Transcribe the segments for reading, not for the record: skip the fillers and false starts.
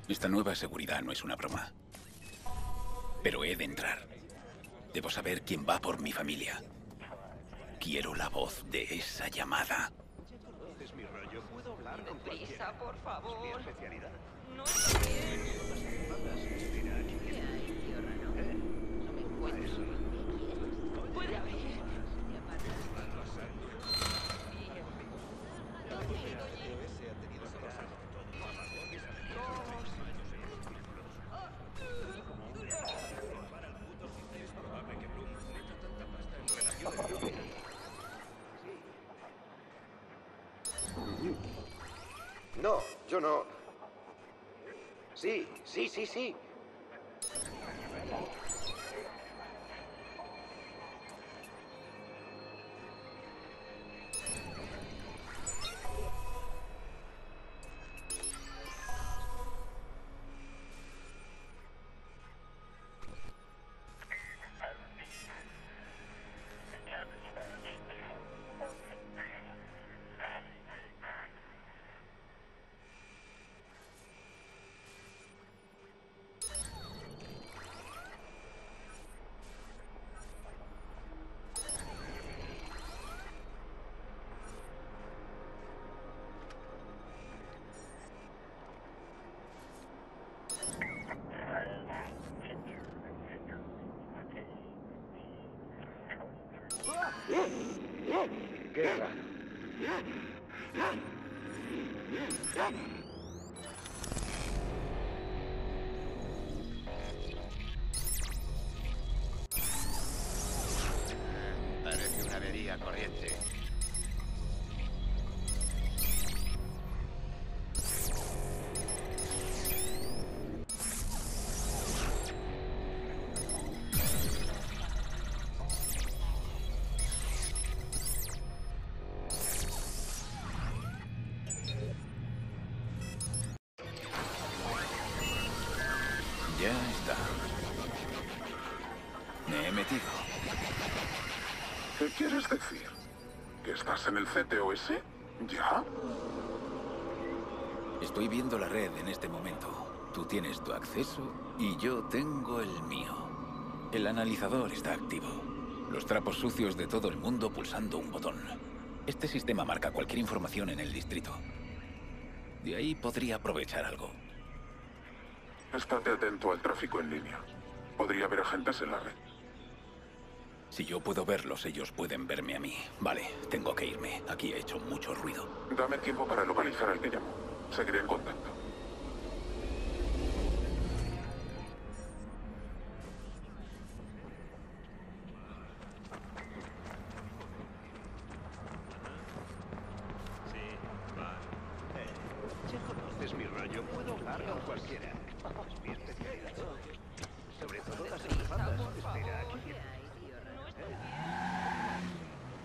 Esta nueva seguridad no es una broma. Pero he de entrar. Debo saber quién va por mi familia. Quiero la voz de esa llamada. Es mi rollo. Puedo hablar con cualquiera. Prisa, por favor. Mi especialidad. No está bien. Mira, aquí. ¿Qué hay, tío raro? No me encuentro. ¿Puede abrir? No, yo no. Sí, sí, sí, sí. Guerra. Parece una avería corriente. Ya está. Me he metido. ¿Qué quieres decir? ¿Que estás en el CTOS? ¿Ya? Estoy viendo la red en este momento. Tú tienes tu acceso y yo tengo el mío. El analizador está activo. Los trapos sucios de todo el mundo pulsando un botón. Este sistema marca cualquier información en el distrito. De ahí podría aprovechar algo. Estate atento al tráfico en línea. Podría haber agentes en la red. Si yo puedo verlos, ellos pueden verme a mí. Vale, tengo que irme. Aquí he hecho mucho ruido. Dame tiempo para localizar al que llamó. Seguiré en contacto. Ya conoces mi rollo. Puedo hablar con cualquiera. Es mi especialidad. Sobre todo las Prisa, entradas. por favor. Espera, aquí. ¿Qué hay, tío raro? No está bien.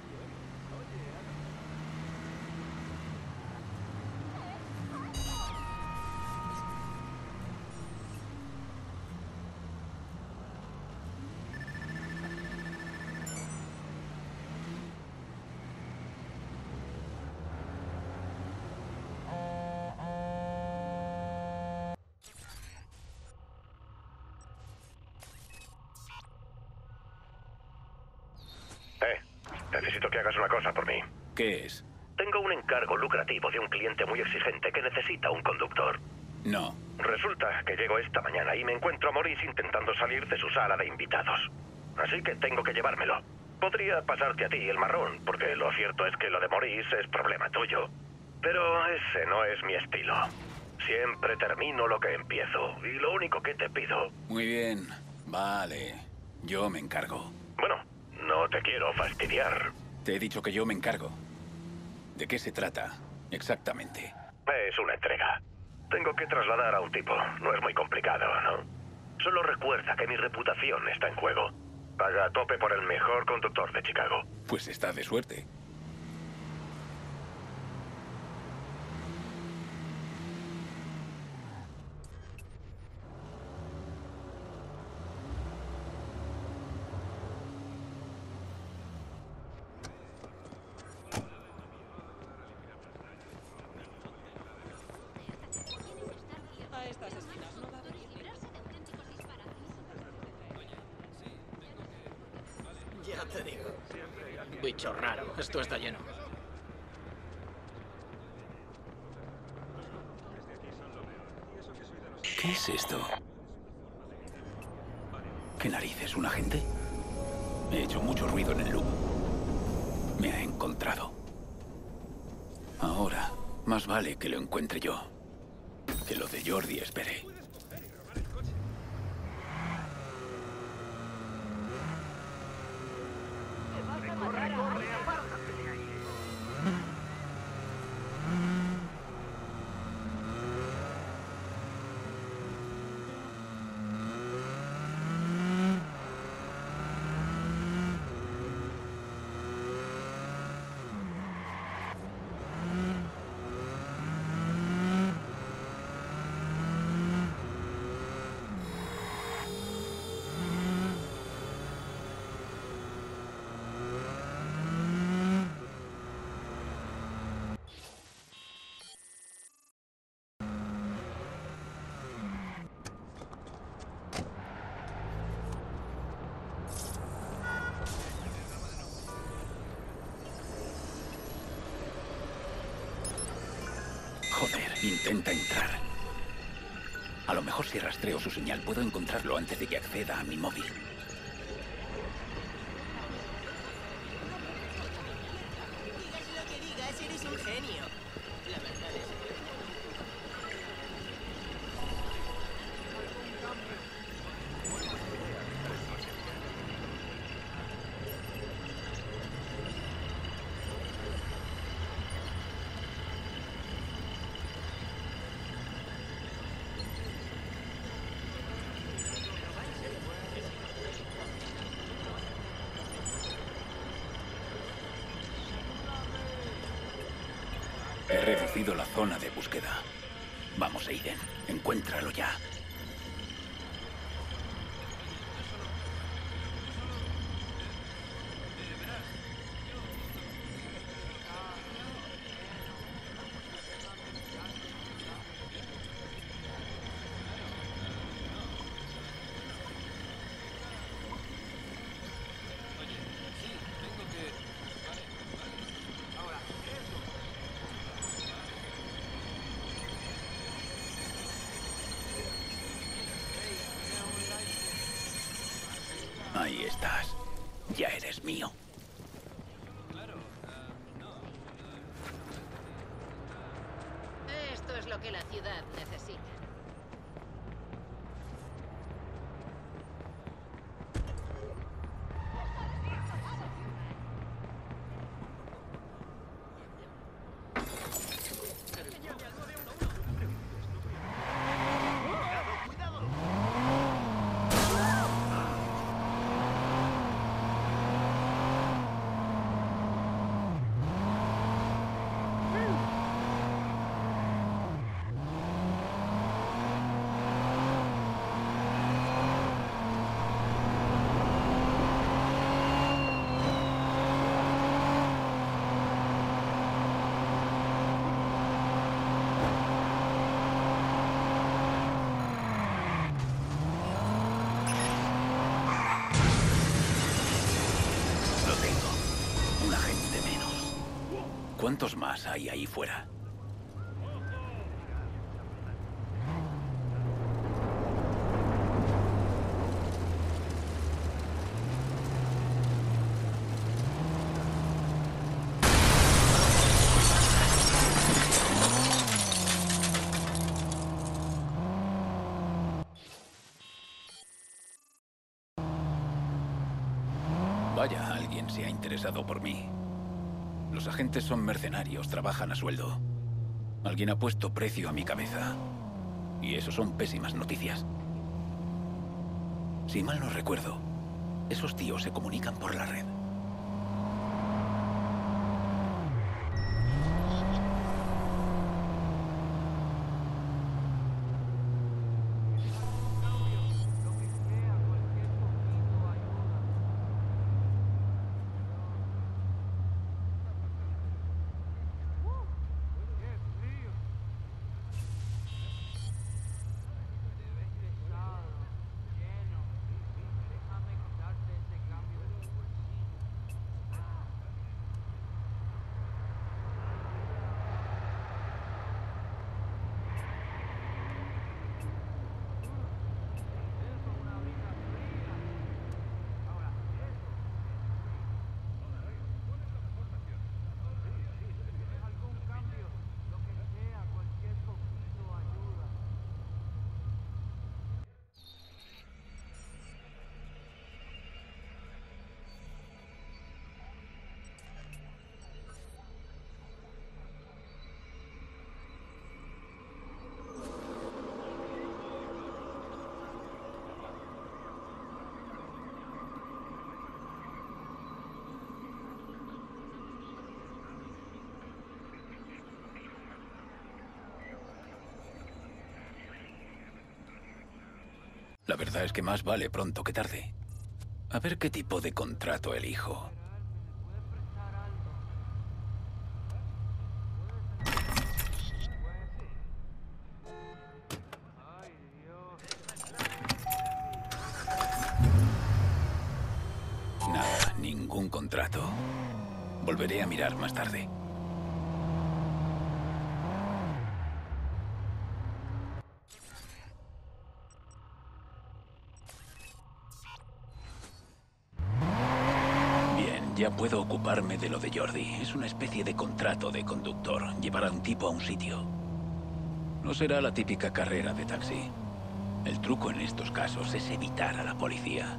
Necesito que hagas una cosa por mí. ¿Qué es? Tengo un encargo lucrativo de un cliente muy exigente que necesita un conductor. No. Resulta que llego esta mañana y me encuentro a Maurice intentando salir de su sala de invitados. Así que tengo que llevármelo. Podría pasarte a ti el marrón, porque lo cierto es que lo de Maurice es problema tuyo. Pero ese no es mi estilo. Siempre termino lo que empiezo, y lo único que te pido... Muy bien. Vale. Yo me encargo. Bueno, no te quiero fastidiar. Te he dicho que yo me encargo. ¿De qué se trata? Exactamente. Es una entrega. Tengo que trasladar a un tipo. No es muy complicado, ¿no? Solo recuerda que mi reputación está en juego. Paga a tope por el mejor conductor de Chicago. Pues está de suerte. A estas esquinas no va a venir ni- Ya te digo. Bicho raro, esto está lleno. ¿Qué es esto? ¿Qué narices? ¿Un agente? He hecho mucho ruido en el loop. Me ha encontrado. Ahora, más vale que lo encuentre yo. Que lo de Jordi espere. Joder, intenta entrar. A lo mejor si rastreo su señal puedo encontrarlo antes de que acceda a mi móvil. Digas lo que digas, eres un genio. La verdad es que... He reducido la zona de búsqueda. Vamos, Aiden, encuéntralo ya. Ahí estás. Ya eres mío. Esto es lo que la ciudad necesita. Lo tengo. Un agente menos. ¿Cuántos más hay ahí fuera? Vaya, alguien se ha interesado por mí. Los agentes son mercenarios, trabajan a sueldo. Alguien ha puesto precio a mi cabeza. Y eso son pésimas noticias. Si mal no recuerdo, esos tíos se comunican por la red. La verdad es que más vale pronto que tarde. A ver qué tipo de contrato elijo. Nada, ningún contrato. Volveré a mirar más tarde. Bien, ya puedo ocuparme de lo de Jordi. Es una especie de contrato de conductor. Llevar a un tipo a un sitio. No será la típica carrera de taxi. El truco en estos casos es evitar a la policía.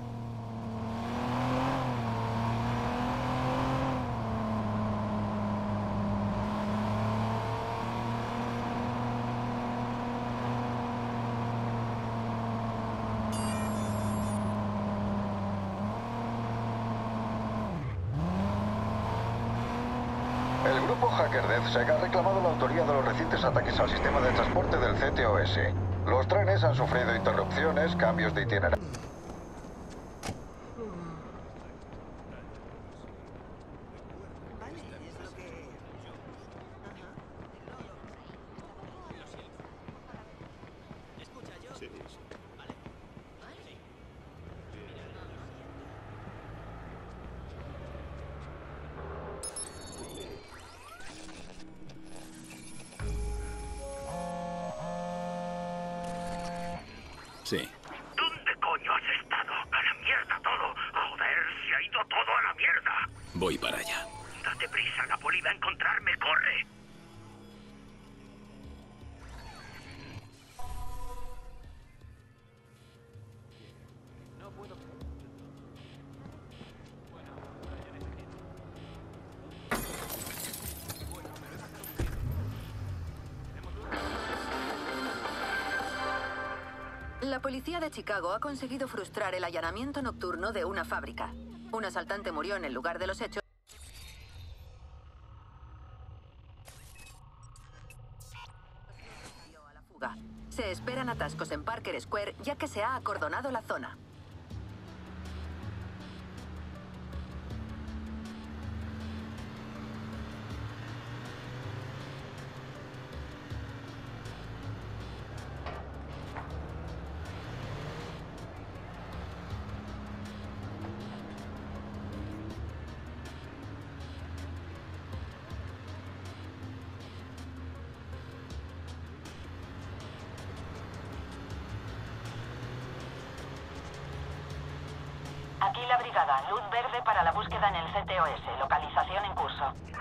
El grupo HackerDeath ha reclamado la autoría de los recientes ataques al sistema de transporte del CTOS. Los trenes han sufrido interrupciones, cambios de itinerario. Vale, es lo que... Ajá. Escucha, yo... Sí, sí. Vale. Sí. Sí. ¿Dónde coño has estado? ¡A la mierda todo! ¡Joder, se ha ido todo a la mierda! Voy para allá. Date prisa, la poli va a encontrarme, corre. La policía de Chicago ha conseguido frustrar el allanamiento nocturno de una fábrica. Un asaltante murió en el lugar de los hechos. A la fuga. Se esperan atascos en Parker Square, ya que se ha acordonado la zona. Aquí la brigada, luz verde para la búsqueda en el CTOS, localización en curso.